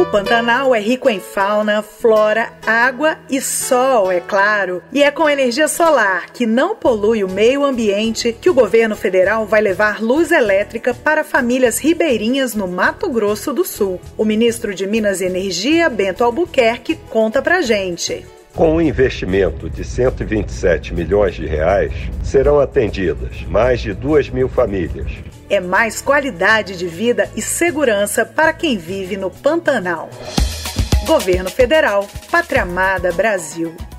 O Pantanal é rico em fauna, flora, água e sol, é claro. E é com energia solar, que não polui o meio ambiente, que o Governo Federal vai levar luz elétrica para famílias ribeirinhas no Mato Grosso do Sul. O Ministro de Minas e Energia, Bento Albuquerque, conta pra gente. Com um investimento de 127 milhões de reais, serão atendidas mais de 2.000 famílias. É mais qualidade de vida e segurança para quem vive no Pantanal. Governo Federal, Pátria Amada Brasil.